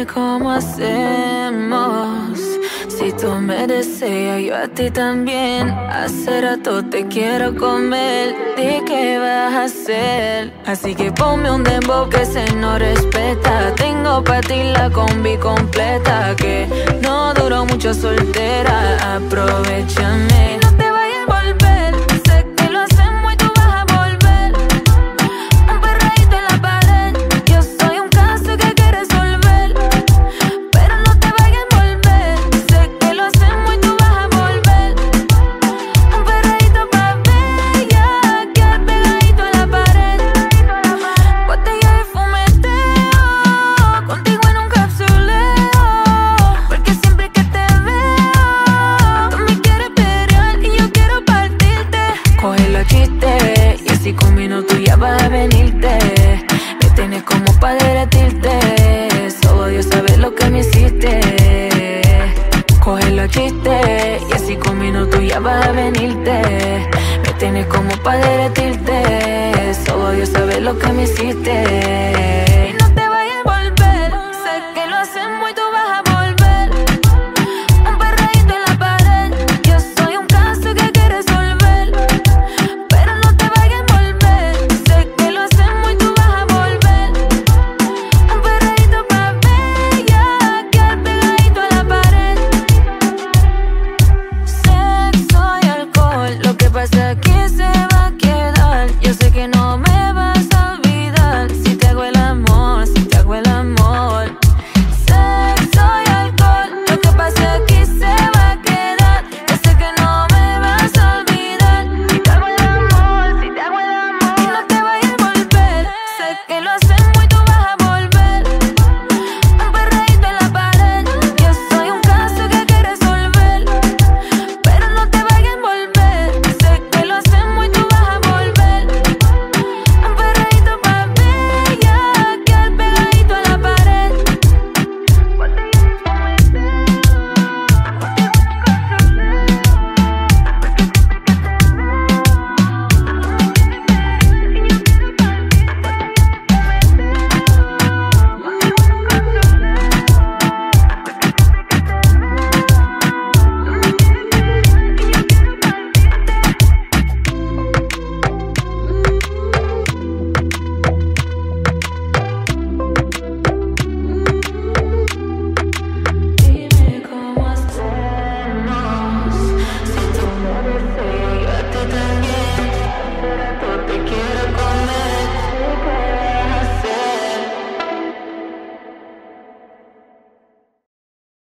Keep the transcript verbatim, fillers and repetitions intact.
cómo hacemos. Si tú me deseas, yo a ti también. Hace rato te quiero comer. Di qué vas a hacer. Así que ponme un dembow que se no respeta. Tengo pa' ti la combi completa. Que no duró mucho soltera. Aprovechame. Y no te vayas a volver. Sé que lo hacemos y tú vas a volver. Un perreíto en la pared. Yo soy un caso que hay que resolver. Pero no te vayas a volver. Sé que lo hacemos y tú vas a volver. Un perreíto pa' bella. Que pegadito a la pared. Botella de fumeteo. Contigo en un capsuleo. Porque siempre que te veo, tú me quieres pelear y yo quiero partirte. Coge los chistes y así con minutos ya vas a venirte. Me tienes como pa' derretirte. Solo Dios sabe lo que me hiciste. Coge los chistes y así con minutos ya vas a venirte. Me tienes como pa' derretirte. Solo Dios sabe lo que me hiciste.